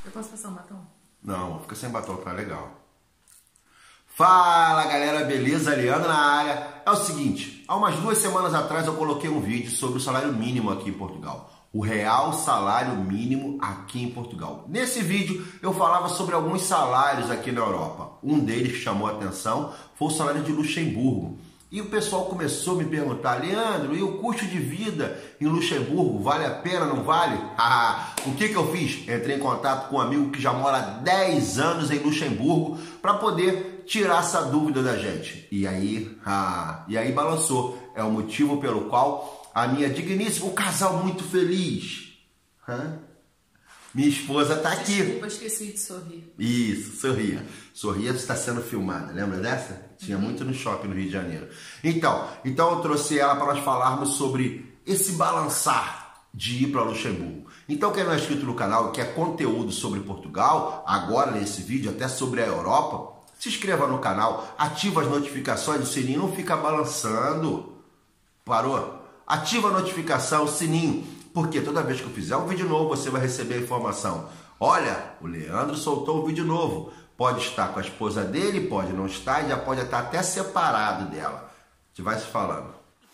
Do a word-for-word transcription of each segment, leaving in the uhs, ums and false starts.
Eu posso passar um batom? Não, fica sem batom, tá legal. Fala galera, beleza? Leandro na área. É o seguinte, há umas duas semanas atrás eu coloquei um vídeo sobre o salário mínimo aqui em Portugal. O real salário mínimo aqui em Portugal. Nesse vídeo eu falava sobre alguns salários aqui na Europa. Um deles que chamou a atenção foi o salário de Luxemburgo. E o pessoal começou a me perguntar: Leandro, e o custo de vida em Luxemburgo, vale a pena, não vale? Ah, o que que eu fiz? Entrei em contato com um amigo que já mora há dez anos em Luxemburgo para poder tirar essa dúvida da gente. E aí, ah, e aí balançou. É o motivo pelo qual a minha digníssima, um casal muito feliz. Hã? Minha esposa está aqui. Desculpa, esqueci de sorrir. Isso, sorria. Sorria está sendo filmada, lembra dessa? Tinha muito no shopping no Rio de Janeiro. Então, então eu trouxe ela para nós falarmos sobre esse balançar de ir para Luxemburgo. Então quem não é inscrito no canal e quer conteúdo sobre Portugal, agora nesse vídeo, até sobre a Europa, se inscreva no canal, ativa as notificações, o sininho não fica balançando. Parou? Ativa a notificação, o sininho, porque toda vez que eu fizer um vídeo novo, você vai receber a informação. Olha, o Leandro soltou um vídeo novo. Pode estar com a esposa dele, pode não estar, e já pode estar até separado dela. A gente vai se falando.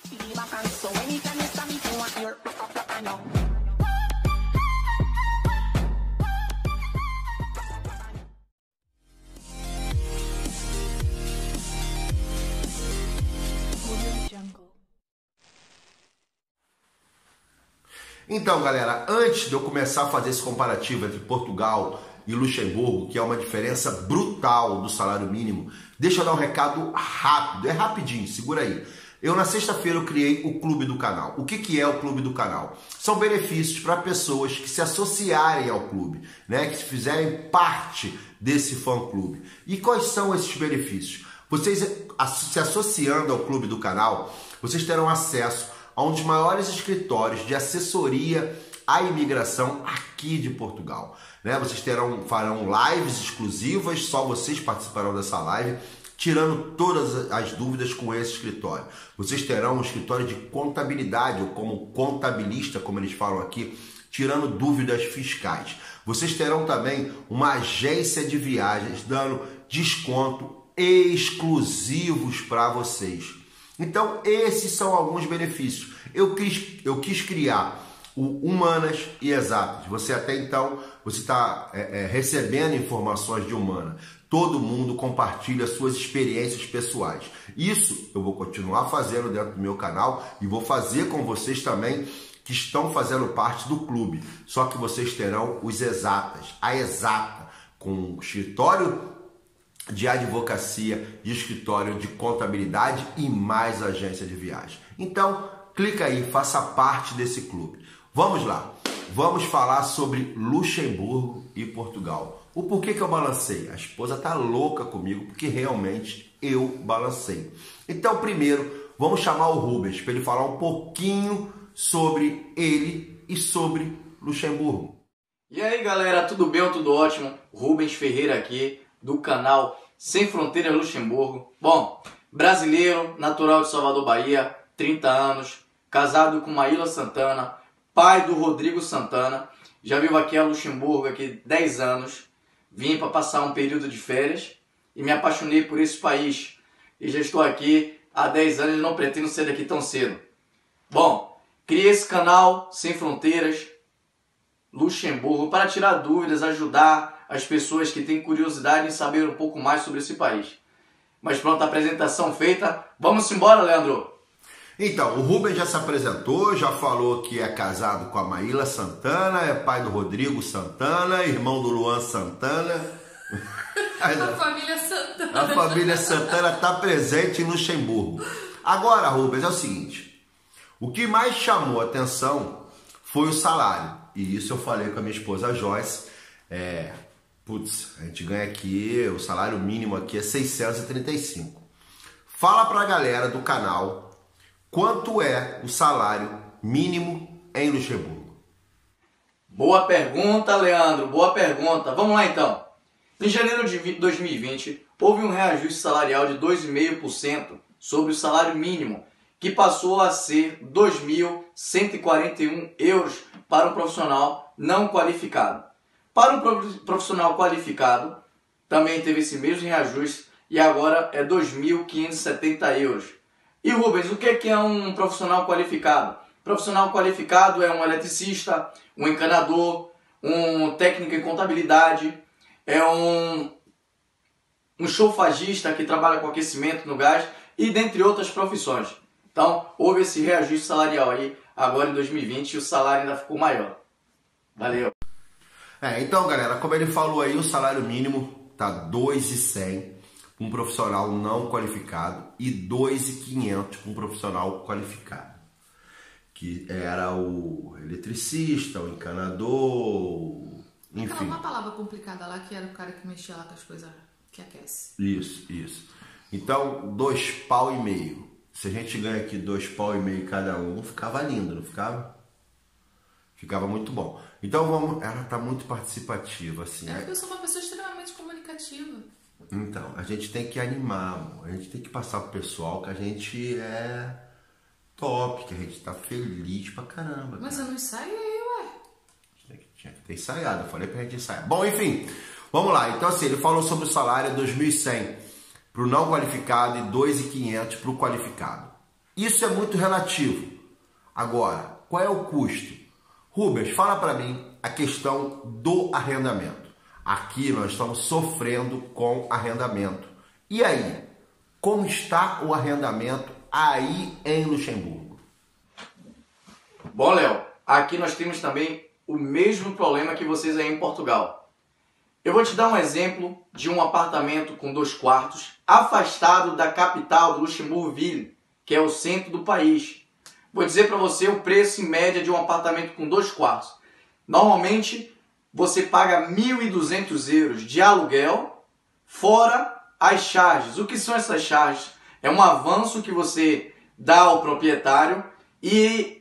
Então, galera, antes de eu começar a fazer esse comparativo entre Portugal e Luxemburgo, que é uma diferença brutal do salário mínimo, deixa eu dar um recado rápido, é rapidinho, segura aí. Eu, na sexta-feira, eu criei o Clube do Canal. O que que é o Clube do Canal? São benefícios para pessoas que se associarem ao clube, né? Que fizerem parte desse fã-clube. E quais são esses benefícios? Vocês, se associando ao Clube do Canal, vocês terão acesso a um dos maiores escritórios de assessoria à imigração aqui de Portugal. Né? Vocês terão, farão lives exclusivas, só vocês participarão dessa live, tirando todas as dúvidas com esse escritório. Vocês terão um escritório de contabilidade, ou como contabilista, como eles falam aqui, tirando dúvidas fiscais. Vocês terão também uma agência de viagens dando desconto exclusivos para vocês. Então, esses são alguns benefícios. Eu quis, eu quis criar o Humanas e Exatas. Você até então, você está é, é, recebendo informações de Humana. Todo mundo compartilha suas experiências pessoais. Isso eu vou continuar fazendo dentro do meu canal e vou fazer com vocês também que estão fazendo parte do clube. Só que vocês terão os Exatas, a Exata, com o escritório de advocacia, de escritório de contabilidade e mais agência de viagem. Então, clica aí, faça parte desse clube. Vamos lá, vamos falar sobre Luxemburgo e Portugal. O porquê que eu balancei? A esposa tá louca comigo porque realmente eu balancei. Então, primeiro, vamos chamar o Rubens para ele falar um pouquinho sobre ele e sobre Luxemburgo. E aí, galera, tudo bem ou tudo ótimo? Rubens Ferreira aqui, do canal Sem Fronteiras Luxemburgo. Bom, brasileiro, natural de Salvador, Bahia, trinta anos, casado com Maíla Santana, pai do Rodrigo Santana. Já vivo aqui a Luxemburgo aqui dez anos. Vim para passar um período de férias e me apaixonei por esse país. E já estou aqui há dez anos e não pretendo sair daqui tão cedo. Bom, criei esse canal Sem Fronteiras Luxemburgo para tirar dúvidas, ajudar as pessoas que têm curiosidade em saber um pouco mais sobre esse país. Mas pronto, a apresentação feita. Vamos embora, Leandro! Então, o Rubens já se apresentou, já falou que é casado com a Maíla Santana, é pai do Rodrigo Santana, irmão do Luan Santana. A família Santana. A família Santana está presente em Luxemburgo. Agora, Rubens, é o seguinte. O que mais chamou a atenção foi o salário. E isso eu falei com a minha esposa Joyce. É, putz, a gente ganha aqui, o salário mínimo aqui é seiscentos e trinta e cinco. Fala pra galera do canal quanto é o salário mínimo em Luxemburgo. Boa pergunta, Leandro, boa pergunta. Vamos lá então. Em janeiro de dois mil e vinte, houve um reajuste salarial de dois vírgula cinco por cento sobre o salário mínimo, que passou a ser dois mil cento e quarenta e um euros para um profissional não qualificado. Para o profissional qualificado, também teve esse mesmo reajuste e agora é dois mil quinhentos e setenta euros. E Rubens, o que é um profissional qualificado? Profissional qualificado é um eletricista, um encanador, um técnico em contabilidade, é um, um chofagista que trabalha com aquecimento no gás e dentre outras profissões. Então, houve esse reajuste salarial aí agora em dois mil e vinte e o salário ainda ficou maior. Valeu! É, então, galera, como ele falou aí, o salário mínimo tá dois mil e cem para um profissional não qualificado e dois mil e quinhentos para um profissional qualificado. Que era o eletricista, o encanador, enfim. Aquela uma palavra complicada lá que era o cara que mexia lá com as coisas que aquece. Isso, isso. Então, dois pau e meio. Se a gente ganha aqui dois pau e meio cada um, ficava lindo, não ficava? Ficava muito bom. Então, vamos, ela tá muito participativa, assim. É porque eu sou uma pessoa extremamente comunicativa. Então, a gente tem que animar, amor. A gente tem que passar pro pessoal que a gente é top, que a gente tá feliz pra caramba. Mas cara. eu não ensaiei, ué. Tinha que, tinha que ter ensaiado, eu falei pra gente ensaiar. Bom, enfim, vamos lá. Então, assim, ele falou sobre o salário dois mil e cem pro não qualificado e dois mil e quinhentos pro qualificado. Isso é muito relativo. Agora, qual é o custo? Rubens, fala pra mim a questão do arrendamento. Aqui nós estamos sofrendo com arrendamento. E aí? Como está o arrendamento aí em Luxemburgo? Bom, Léo, aqui nós temos também o mesmo problema que vocês aí em Portugal. Eu vou te dar um exemplo de um apartamento com dois quartos afastado da capital do Luxemburgo-Ville, que é o centro do país. Vou dizer para você o preço em média de um apartamento com dois quartos. Normalmente você paga mil e duzentos euros de aluguel, fora as charges. O que são essas charges? É um avanço que você dá ao proprietário e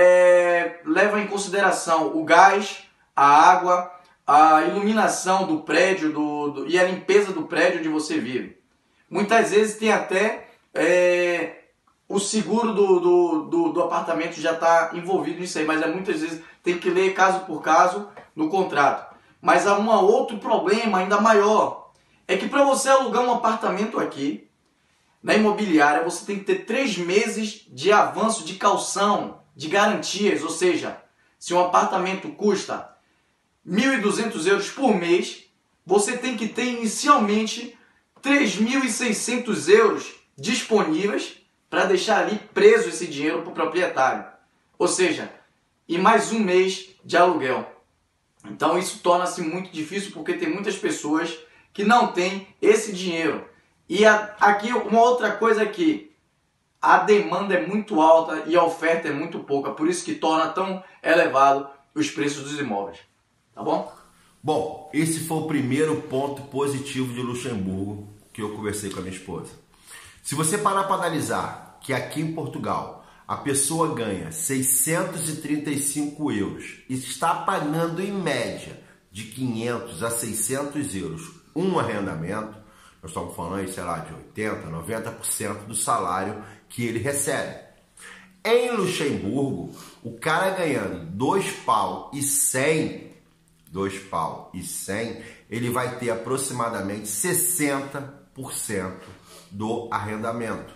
é, leva em consideração o gás, a água, a iluminação do prédio do, do, e a limpeza do prédio onde você vive. Muitas vezes tem até é, o seguro do, do, do, do apartamento já está envolvido nisso aí, mas é, muitas vezes tem que ler caso por caso no contrato. Mas há um outro problema ainda maior, é que para você alugar um apartamento aqui, na imobiliária, você tem que ter três meses de avanço de caução, de garantias, ou seja, se um apartamento custa mil e duzentos euros por mês, você tem que ter inicialmente três mil e seiscentos euros disponíveis para deixar ali preso esse dinheiro para o proprietário. Ou seja, e mais um mês de aluguel. Então isso torna-se muito difícil porque tem muitas pessoas que não têm esse dinheiro. E a, aqui uma outra coisa é que a demanda é muito alta e a oferta é muito pouca, por isso que torna tão elevado os preços dos imóveis. Tá bom? Bom, esse foi o primeiro ponto positivo de Luxemburgo que eu conversei com a minha esposa. Se você parar para analisar que aqui em Portugal a pessoa ganha seiscentos e trinta e cinco euros e está pagando em média de quinhentos a seiscentos euros um arrendamento, nós estamos falando aí, sei lá, de oitenta, noventa por cento do salário que ele recebe. Em Luxemburgo, o cara ganhando dois pau e cem, dois pau e cem, ele vai ter aproximadamente sessenta por cento do arrendamento.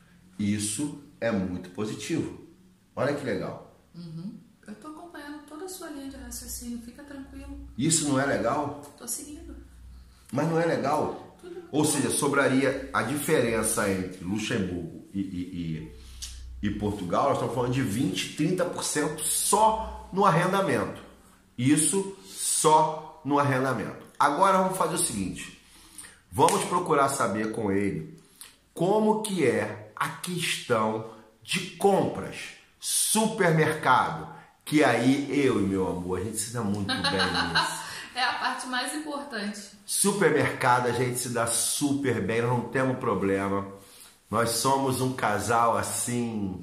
Isso é muito positivo. Olha que legal. Uhum. Eu estou acompanhando toda a sua linha de raciocínio, fica tranquilo. Isso não é legal? Estou seguindo. Mas não é legal? Ou seja, sobraria a diferença entre Luxemburgo e, e, e, e Portugal, nós estamos falando de vinte, trinta por cento só no arrendamento. Isso só no arrendamento. Agora vamos fazer o seguinte, vamos procurar saber com ele como que é a questão de compras, supermercado, que aí eu e meu amor, a gente se dá muito bem nisso. É a parte mais importante. Supermercado, a gente se dá super bem, nós não temos problema. Nós somos um casal assim,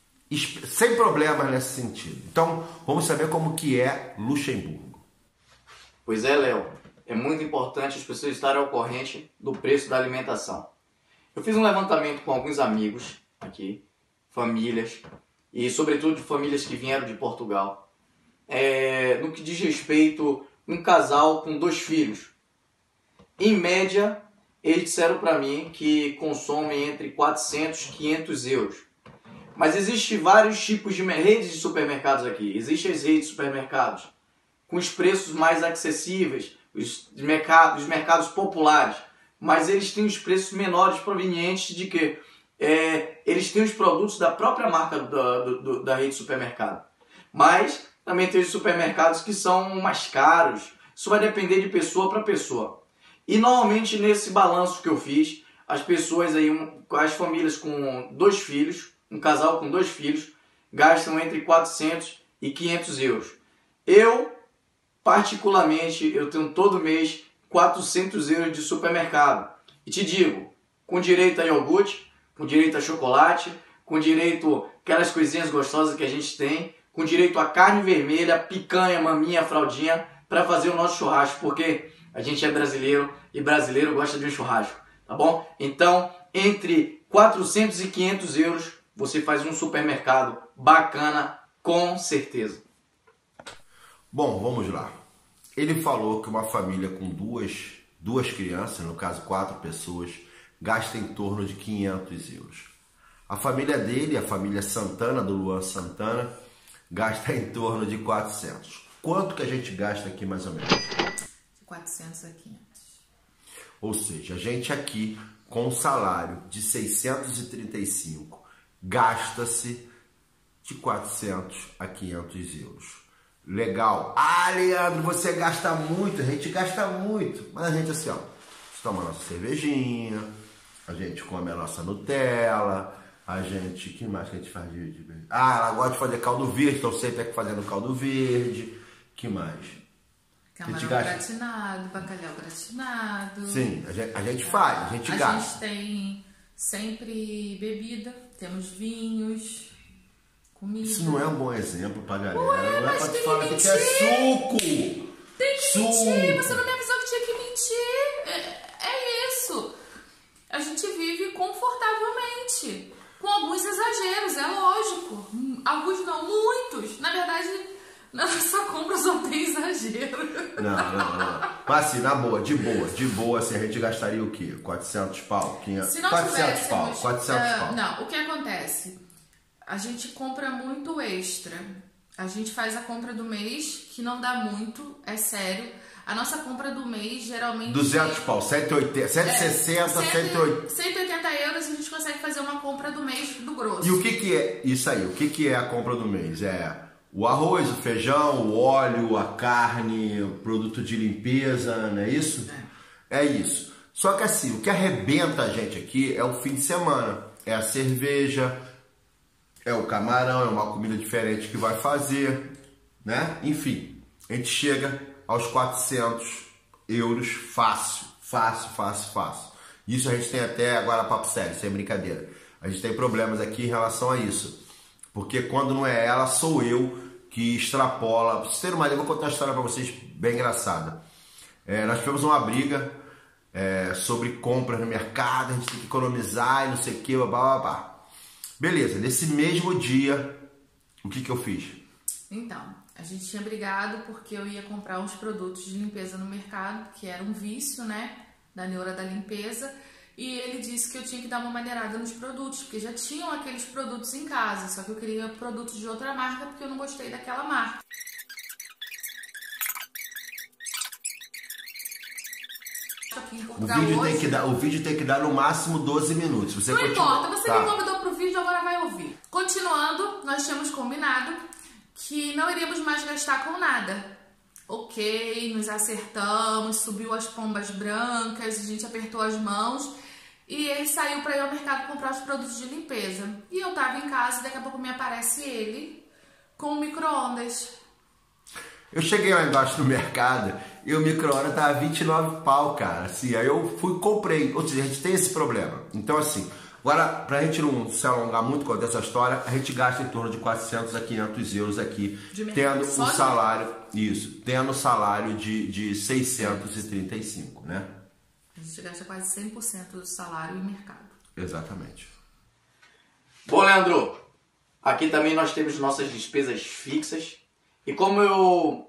sem problemas nesse sentido. Então, vamos saber como que é Luxemburgo. Pois é, Léo. É muito importante as pessoas estarem ao corrente do preço da alimentação. Eu fiz um levantamento com alguns amigos aqui, famílias, e sobretudo famílias que vieram de Portugal. É, no que diz respeito um casal com dois filhos. Em média, eles disseram para mim que consomem entre quatrocentos e quinhentos euros. Mas existem vários tipos de redes de supermercados aqui. Existem as redes de supermercados com os preços mais acessíveis, os mercados, os mercados populares. Mas eles têm os preços menores provenientes de que é, eles têm os produtos da própria marca da, do, da rede de supermercado. Mas também tem os supermercados que são mais caros. Isso vai depender de pessoa para pessoa. E normalmente nesse balanço que eu fiz, as pessoas aí, as famílias com dois filhos, um casal com dois filhos, gastam entre quatrocentos e quinhentos euros. Eu, particularmente, eu tenho todo mês quatrocentos euros de supermercado. E te digo, com direito a iogurte, com direito a chocolate, com direito a aquelas coisinhas gostosas que a gente tem, com direito a carne vermelha, picanha, maminha, fraldinha, para fazer o nosso churrasco, porque a gente é brasileiro e brasileiro gosta de um churrasco, tá bom? Então, entre quatrocentos e quinhentos euros, você faz um supermercado bacana, com certeza. Bom, vamos lá. Ele falou que uma família com duas, duas crianças, no caso quatro pessoas, gasta em torno de quinhentos euros. A família dele, a família Santana, do Luan Santana, gasta em torno de quatrocentos. Quanto que a gente gasta aqui mais ou menos? De quatrocentos a quinhentos. Ou seja, a gente aqui com um salário de seiscentos e trinta e cinco gasta-se de quatrocentos a quinhentos euros. Legal. Ah, Leandro, você gasta muito. A gente gasta muito. Mas a gente assim, ó, a gente toma a nossa cervejinha, a gente come a nossa Nutella, a gente... que mais que a gente faz de... de... Ah, ela gosta de fazer caldo verde, então sempre é fazendo caldo verde. Que mais? Camarão gratinado, bacalhau gratinado. Sim, a gente, a gente faz, a gente a gasta. A gente tem sempre bebida, temos vinhos, comida. Isso não é um bom exemplo pra galera. Ué, não é pra te falar que mentir. é suco. Tem que suco. mentir, você não me avisou que tinha que mentir. É, é isso. A gente vive confortavelmente, com alguns exageros, é lógico. Alguns não, muitos. Na verdade... na nossa compra só tem exagero. Não, não, não. Mas assim, na boa, de boa, de boa, assim, a gente gastaria o quê? quatrocentos pau? quinhentos, Se nós quatrocentos pau, tivéssemos, quatrocentos uh, pau. Não, o que acontece? A gente compra muito extra. A gente faz a compra do mês, que não dá muito, é sério. A nossa compra do mês, geralmente... duzentos pau, cento e oitenta, cento e sessenta, é, cento e oitenta. cento e oitenta euros a gente consegue fazer uma compra do mês do grosso. E o que que é isso aí? O que que é a compra do mês? É... o arroz, o feijão, o óleo, a carne, o produto de limpeza, não é isso? É. É isso. Só que assim, o que arrebenta a gente aqui é o fim de semana. É a cerveja, é o camarão, é uma comida diferente que vai fazer, né? Enfim, a gente chega aos quatrocentos euros fácil, fácil, fácil, fácil. Isso a gente tem até agora papo sério, sem brincadeira. A gente tem problemas aqui em relação a isso. Porque quando não é ela, sou eu que extrapola. Pra vocês terem uma ideia, eu vou contar uma história para vocês bem engraçada. É, nós tivemos uma briga é, sobre compras no mercado, a gente tem que economizar e não sei o que, blá, blá, blá. Beleza, nesse mesmo dia, o que que eu fiz? Então, a gente tinha brigado porque eu ia comprar uns produtos de limpeza no mercado, que era um vício, né, da neura da limpeza. E ele disse que eu tinha que dar uma maneirada nos produtos, porque já tinham aqueles produtos em casa, só que eu queria produtos de outra marca, porque eu não gostei daquela marca. Aqui em Portugal O vídeo, hoje, tem que dar, o vídeo tem que dar no máximo doze minutos. Você não continua... importa, você tá. me convidou pro vídeo, agora vai ouvir. Continuando, nós tínhamos combinado que não iríamos mais gastar com nada. Ok, nos acertamos, subiu as pombas brancas, a gente apertou as mãos e ele saiu para ir ao mercado comprar os produtos de limpeza. E eu tava em casa e daqui a pouco me aparece ele com o micro-ondas. Eu cheguei lá embaixo no mercado e o micro-ondas tava vinte e nove pau, cara. Assim, aí eu fui e comprei. Ou seja, a gente tem esse problema. Então, assim, agora, pra gente não se alongar muito com essa história, a gente gasta em torno de quatrocentos a quinhentos euros aqui, tendo o um salário, isso, tendo o salário de, de seiscentos e trinta e cinco, né? A gente gasta quase cem por cento do salário em mercado. Exatamente. Bom, Leandro, aqui também nós temos nossas despesas fixas. E como eu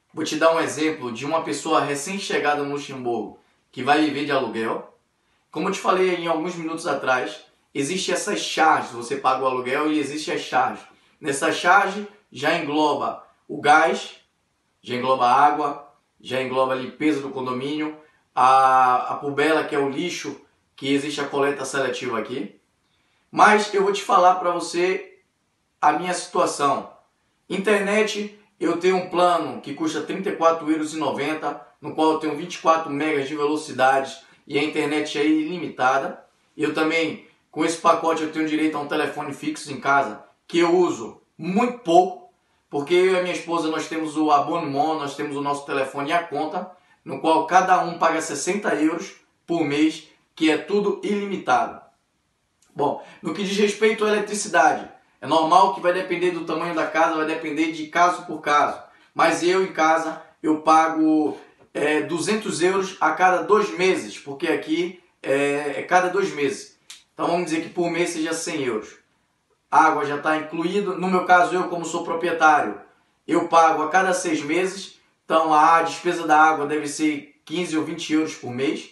Vou te dar um exemplo de uma pessoa recém-chegada no Luxemburgo que vai viver de aluguel. Como eu te falei em alguns minutos atrás, existem essas charges, você paga o aluguel e existe as charges. Nessa charge já engloba o gás, já engloba a água, já engloba a limpeza do condomínio, a, a pubela, que é o lixo, que existe a coleta seletiva aqui. Mas eu vou te falar para você a minha situação. Internet, eu tenho um plano que custa trinta e quatro euros e noventa centavos, no qual eu tenho vinte e quatro megas de velocidade e a internet é ilimitada. Eu também, com esse pacote, eu tenho direito a um telefone fixo em casa, que eu uso muito pouco, porque eu e a minha esposa, nós temos o abonnement, nós temos o nosso telefone e a conta, no qual cada um paga sessenta euros por mês, que é tudo ilimitado. Bom, no que diz respeito à eletricidade, é normal que vai depender do tamanho da casa, vai depender de caso por caso. Mas eu em casa, eu pago é, duzentos euros a cada dois meses, porque aqui é, é cada dois meses. Então vamos dizer que por mês seja cem euros. A água já está incluída. No meu caso, eu como sou proprietário, eu pago a cada seis meses. Então a despesa da água deve ser quinze ou vinte euros por mês.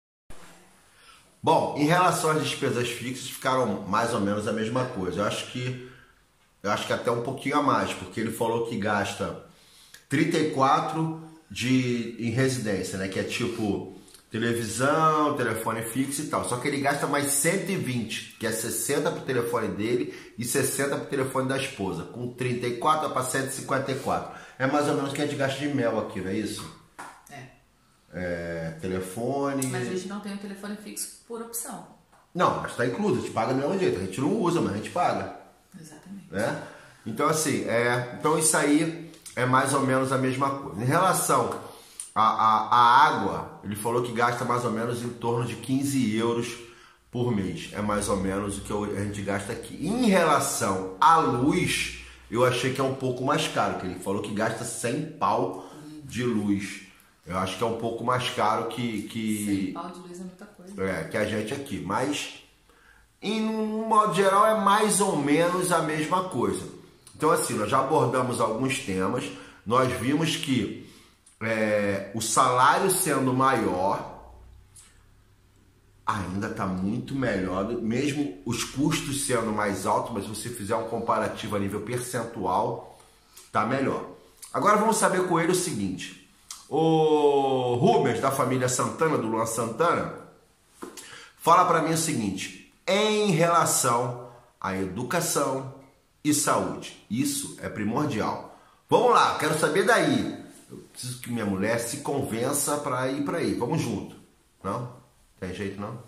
Bom, em relação às despesas fixas, ficaram mais ou menos a mesma coisa. Eu acho que, eu acho que até um pouquinho a mais, porque ele falou que gasta trinta e quatro de, em residência, né? Que é tipo televisão, telefone fixo e tal. Só que ele gasta mais cento e vinte, que é sessenta para o telefone dele e sessenta para o telefone da esposa. Com trinta e quatro para cento e cinquenta e quatro. É mais ou menos o que a gente gasta de mel aqui, não é isso? É, telefone... Mas a gente não tem um telefone fixo por opção. Não, mas está incluso, a gente paga do mesmo jeito. A gente não usa, mas a gente paga. Exatamente. Né? Então, assim, é, então isso aí é mais ou menos a mesma coisa. Em relação à, à, à água, ele falou que gasta mais ou menos em torno de quinze euros por mês. É mais ou menos o que a gente gasta aqui. Em relação à luz, eu achei que é um pouco mais caro, que ele falou que gasta cem pau de luz. Eu acho que é um pouco mais caro que... que cem pau de luz é muita coisa. É, que a gente aqui. Mas, em um modo geral, é mais ou menos a mesma coisa. Então, assim, nós já abordamos alguns temas. Nós vimos que é, o salário sendo maior, ainda está muito melhor. Mesmo os custos sendo mais altos, mas se você fizer um comparativo a nível percentual, está melhor. Agora vamos saber com ele o seguinte... O Rubens, da família Santana, do Luan Santana, fala para mim o seguinte: em relação à educação e saúde, isso é primordial. Vamos lá, quero saber daí. Eu preciso que minha mulher se convença para ir para aí. Vamos junto. Não? Tem jeito não?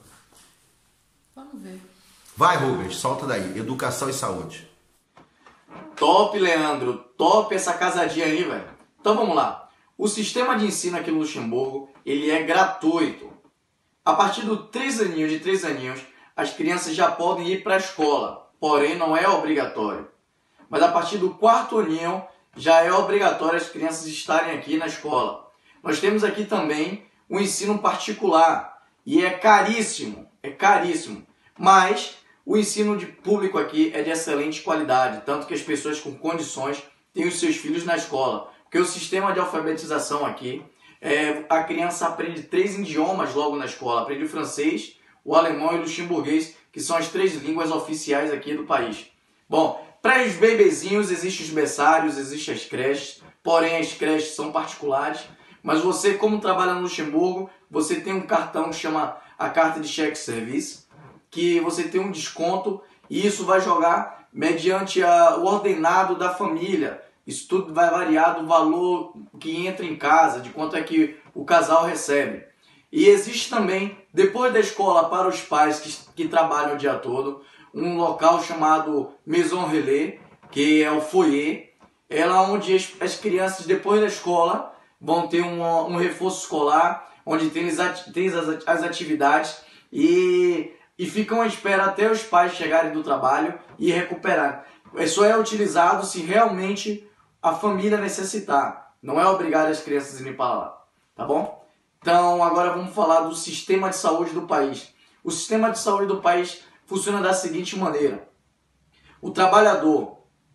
Vamos ver. Vai, Rubens, solta daí. Educação e saúde. Top, Leandro. Top essa casadinha aí, velho. Então vamos lá. O sistema de ensino aqui no Luxemburgo, ele é gratuito. A partir dos três aninhos, de três aninhos, as crianças já podem ir para a escola, porém não é obrigatório. Mas a partir do quarto aninho, já é obrigatório as crianças estarem aqui na escola. Nós temos aqui também o ensino particular, e é caríssimo, é caríssimo. Mas o ensino de público aqui é de excelente qualidade, tanto que as pessoas com condições têm os seus filhos na escola. Porque o sistema de alfabetização aqui, é, a criança aprende três idiomas logo na escola. Aprende o francês, o alemão e o luxemburguês, que são as três línguas oficiais aqui do país. Bom, para os bebezinhos existem os berçários, existem as creches, porém as creches são particulares. Mas você, como trabalha no Luxemburgo, você tem um cartão que chama a carta de cheque serviço, que você tem um desconto e isso vai jogar mediante a, o ordenado da família. Isso tudo vai variar do valor que entra em casa, de quanto é que o casal recebe. E existe também, depois da escola para os pais que, que trabalham o dia todo, um local chamado Maison Relais, que é o foyer, é lá onde as, as crianças, depois da escola, vão ter um, um reforço escolar, onde tem, tem as, as atividades e, e ficam à espera até os pais chegarem do trabalho e recuperarem. Isso é utilizado se realmente a família necessitar. Não é obrigado as crianças a irem para lá, tá bom? Então, agora vamos falar do sistema de saúde do país. O sistema de saúde do país funciona da seguinte maneira. O trabalhador,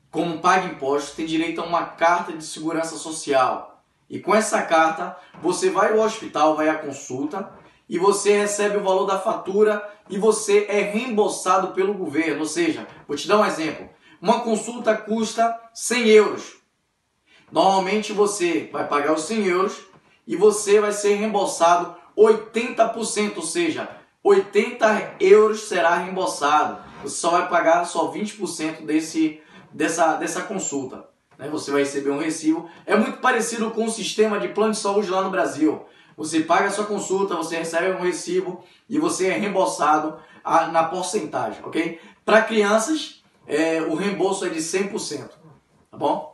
como paga impostos, tem direito a uma carta de segurança social. E com essa carta, você vai ao hospital, vai à consulta, e você recebe o valor da fatura e você é reembolsado pelo governo. Ou seja, vou te dar um exemplo. Uma consulta custa cem euros. Normalmente você vai pagar os cem euros e você vai ser reembolsado oitenta por cento, ou seja, oitenta euros será reembolsado. Você só vai pagar só vinte por cento desse, dessa, dessa consulta. Você vai receber um recibo. É muito parecido com o sistema de plano de saúde lá no Brasil. Você paga a sua consulta, você recebe um recibo e você é reembolsado a, na porcentagem, ok? Para crianças, é, o reembolso é de cem por cento, tá bom?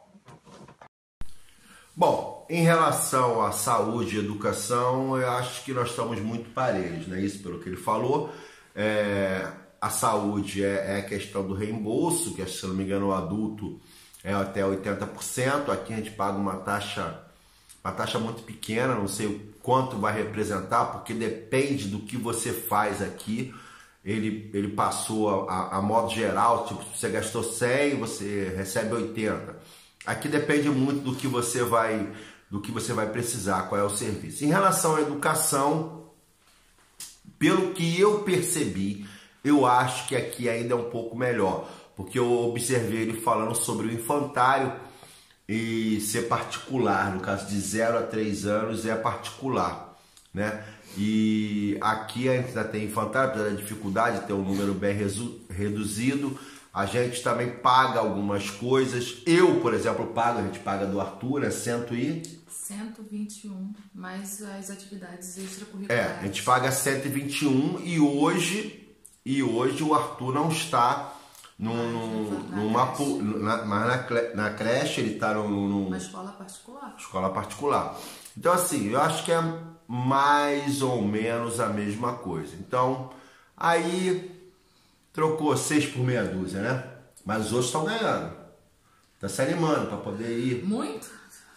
Bom, em relação à saúde e educação, eu acho que nós estamos muito parelhos, né? Isso pelo que ele falou. É, a saúde é, é a questão do reembolso, que se não me engano o adulto é até oitenta por cento. Aqui a gente paga uma taxa, uma taxa muito pequena, não sei o quanto vai representar, porque depende do que você faz aqui. Ele, ele passou a, a, a modo geral, tipo, se você gastou cem, você recebe oitenta. Aqui depende muito do que você vai, do que você vai precisar, qual é o serviço. Em relação à educação, pelo que eu percebi, eu acho que aqui ainda é um pouco melhor, porque eu observei ele falando sobre o infantário e ser particular, no caso de zero a três anos é particular, né? E aqui a gente ainda tem infantário, apesar da dificuldade de ter um número bem reduzido. A gente também paga algumas coisas. Eu, por exemplo, pago, a gente paga do Arthur, é cento e... cento e vinte e um, mais as atividades extracurriculares. É, a gente paga cento e vinte e um e hoje, e hoje o Arthur não está num, na numa... creche. Na, na, na creche, ele está num, num... Uma escola particular. Escola particular. Então, assim, eu acho que é mais ou menos a mesma coisa. Então, aí... Trocou seis por meia dúzia, né? Mas os outros estão ganhando. Tá se animando para poder ir. Muito?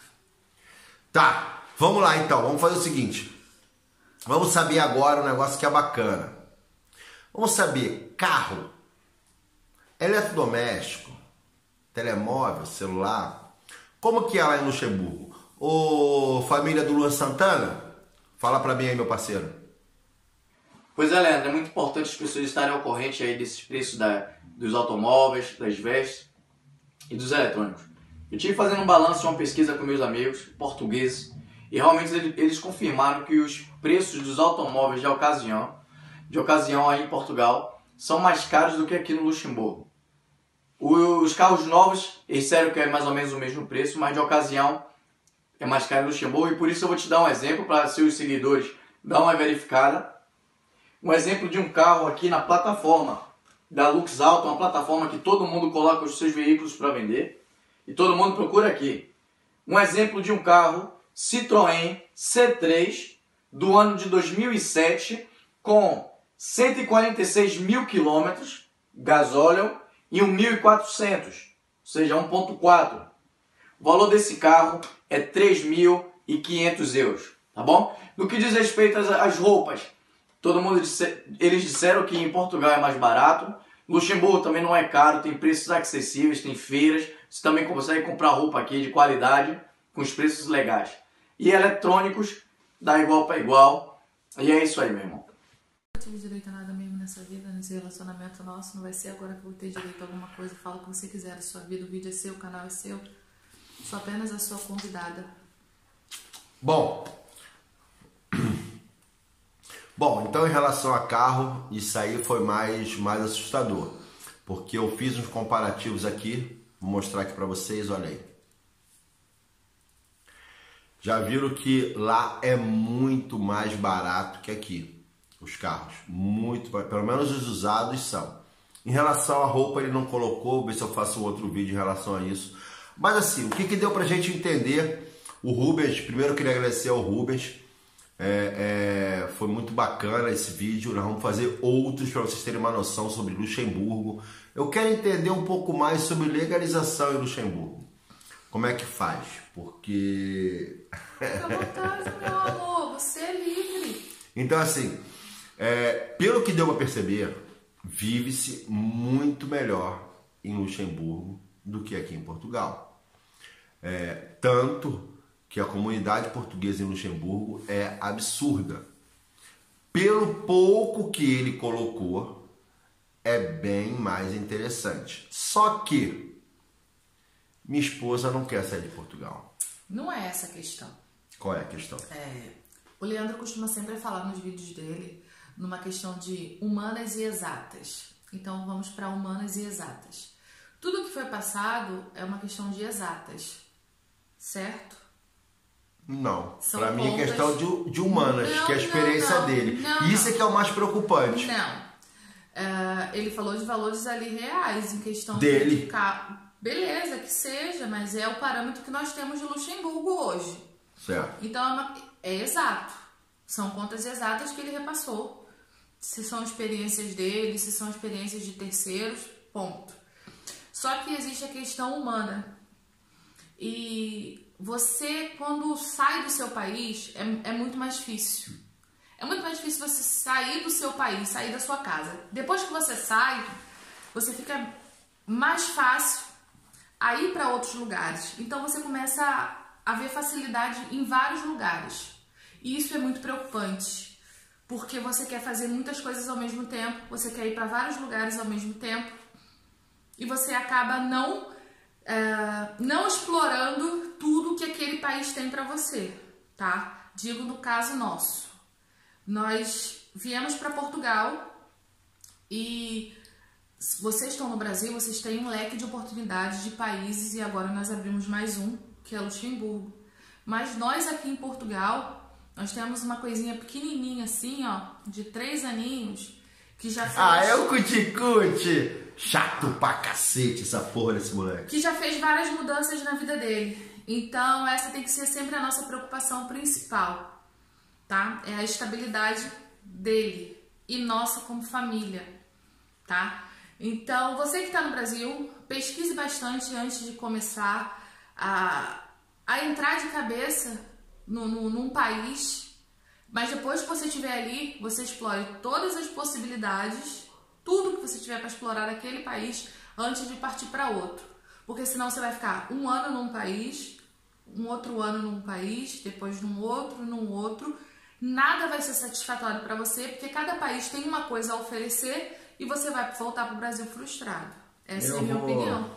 Tá, vamos lá então. Vamos fazer o seguinte. Vamos saber agora um negócio que é bacana. Vamos saber carro, eletrodoméstico, telemóvel, celular. Como que é lá em Luxemburgo? Ô, família do Luan Santana? Fala pra mim aí, meu parceiro. Pois é, Leandro, é muito importante as pessoas estarem ao corrente aí desses preços da, dos automóveis, das vestes e dos eletrônicos. Eu estive fazendo um balanço de uma pesquisa com meus amigos portugueses e realmente eles confirmaram que os preços dos automóveis de ocasião, de ocasião aí em Portugal, são mais caros do que aqui no Luxemburgo. Os carros novos, eles disseram que é mais ou menos o mesmo preço, mas de ocasião é mais caro no Luxemburgo, e por isso eu vou te dar um exemplo para seus seguidores dar uma verificada. Um exemplo de um carro aqui na plataforma da Lux Auto, uma plataforma que todo mundo coloca os seus veículos para vender e todo mundo procura aqui. Um exemplo de um carro Citroën C três do ano de dois mil e sete com cento e quarenta e seis mil quilômetros, gasóleo, e um mil e quatrocentos, ou seja, um ponto quatro. O valor desse carro é três mil e quinhentos euros, tá bom? No que diz respeito às, às roupas, todo mundo disse, eles disseram que em Portugal é mais barato. Luxemburgo também não é caro, tem preços acessíveis, tem feiras. Você também consegue comprar roupa aqui de qualidade, com os preços legais. E eletrônicos, dá igual para igual. E é isso aí, meu irmão. Eu não tive direito a nada mesmo nessa vida, nesse relacionamento nosso. Não vai ser agora que eu vou ter direito a alguma coisa. Fala o que você quiser da sua vida, o vídeo é seu, o canal é seu. Sou apenas a sua convidada. Bom... Bom, então em relação a carro, isso aí foi mais, mais assustador, porque eu fiz uns comparativos aqui, vou mostrar aqui para vocês, olha aí. Já viram que lá é muito mais barato que aqui, os carros, muito, pelo menos os usados são. Em relação à roupa ele não colocou, vou ver se eu faço um outro vídeo em relação a isso. Mas assim, o que, que deu pra gente entender, o Rubens, primeiro eu queria agradecer ao Rubens. É, é, foi muito bacana esse vídeo. Nós vamos fazer outros para vocês terem uma noção sobre Luxemburgo. Eu quero entender um pouco mais sobre legalização em Luxemburgo. Como é que faz? Porque... Fica à vontade, meu amor, você é livre. Então assim, é, pelo que deu para perceber, vive-se muito melhor em Luxemburgo do que aqui em Portugal. É, tanto que a comunidade portuguesa em Luxemburgo é absurda. Pelo pouco que ele colocou, é bem mais interessante. Só que minha esposa não quer sair de Portugal. Não é essa a questão. Qual é a questão? É, o Leandro costuma sempre falar nos vídeos dele numa questão de humanas e exatas. Então vamos para humanas e exatas. Tudo que foi passado é uma questão de exatas, certo? Não, São para mim é contas... questão de, de humanas, não, que é a experiência não, não, dele. não, Isso não. é que é o mais preocupante. Não. Uh, ele falou de valores ali reais, em questão dele. de ficar. Beleza, que seja, mas é o parâmetro que nós temos de Luxemburgo hoje. Certo. Então é, uma, é exato. São contas exatas que ele repassou. Se são experiências dele, se são experiências de terceiros, ponto. Só que existe a questão humana. E você, quando sai do seu país, é, é muito mais difícil. É muito mais difícil você sair do seu país, sair da sua casa. Depois que você sai, você fica mais fácil a ir para outros lugares. Então você começa a, a ver facilidade em vários lugares. E isso é muito preocupante, porque você quer fazer muitas coisas ao mesmo tempo, você quer ir para vários lugares ao mesmo tempo, e você acaba não, é, não explorando tudo que aquele país tem para você, tá? Digo no caso nosso. Nós viemos para Portugal e vocês estão no Brasil, vocês têm um leque de oportunidades de países e agora nós abrimos mais um, que é Luxemburgo. Mas nós aqui em Portugal, nós temos uma coisinha pequenininha assim, ó, de três aninhos, que já fez... Ah, é o cuticute! Chato pra cacete essa porra desse moleque. Que já fez várias mudanças na vida dele. Então essa tem que ser sempre a nossa preocupação principal. Tá? É a estabilidade dele e nossa como família, tá? Então, você que está no Brasil, pesquise bastante antes de começar a, a entrar de cabeça no, no, num país, mas depois que você estiver ali, você explore todas as possibilidades, tudo que você tiver para explorar naquele país antes de partir para outro, porque senão você vai ficar um ano num país, um outro ano num país, depois num outro, num outro. Nada vai ser satisfatório para você, porque cada país tem uma coisa a oferecer e você vai voltar para o Brasil frustrado. Essa eu é a minha vou... opinião.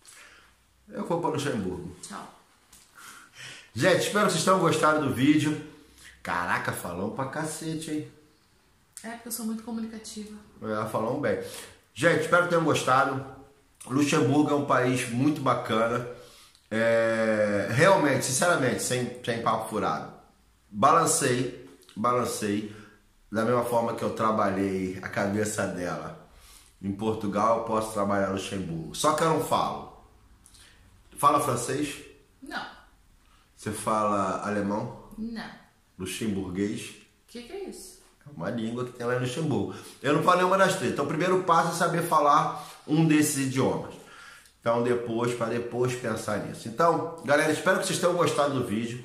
Eu vou para Luxemburgo. Tchau. Gente, espero que vocês tenham gostado do vídeo. Caraca, falamos pra cacete, hein? É, porque eu sou muito comunicativa. É, falamos bem. Gente, espero que tenham gostado. Luxemburgo é um país muito bacana. É... Realmente, sinceramente, sem, sem papo furado. Balancei. Balancei, da mesma forma que eu trabalhei a cabeça dela em Portugal, eu posso trabalhar no Luxemburgo. Só que eu não falo. Fala francês? Não. Você fala alemão? Não. Luxemburguês? O que, que é isso? É uma língua que tem lá em Luxemburgo. Eu não falo nenhuma das três. Então o primeiro passo é saber falar um desses idiomas. Então depois, para depois pensar nisso. Então, galera, espero que vocês tenham gostado do vídeo.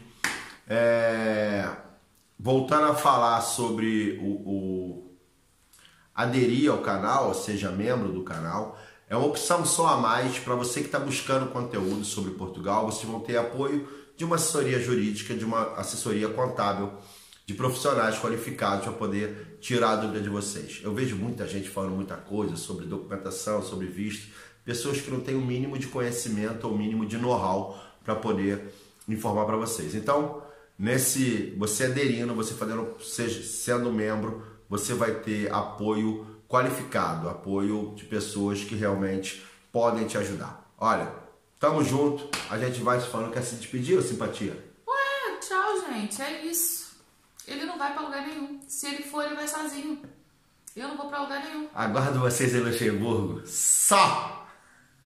É... Voltando a falar sobre o, o aderir ao canal, ou seja, membro do canal, é uma opção só a mais para você que está buscando conteúdo sobre Portugal. Vocês vão ter apoio de uma assessoria jurídica, de uma assessoria contábil, de profissionais qualificados para poder tirar a dúvida de vocês. Eu vejo muita gente falando muita coisa sobre documentação, sobre visto, pessoas que não têm o mínimo de conhecimento ou o mínimo de know-how para poder informar para vocês. Então, nesse, você aderindo, você fazendo, seja, sendo membro, você vai ter apoio qualificado, apoio de pessoas que realmente podem te ajudar. Olha, tamo junto, a gente vai se falando. Quer se despedir, ô simpatia? Ué, tchau, gente, é isso. Ele não vai pra lugar nenhum. Se ele for, ele vai sozinho. Eu não vou pra lugar nenhum. Aguardo vocês em Luxemburgo. Só!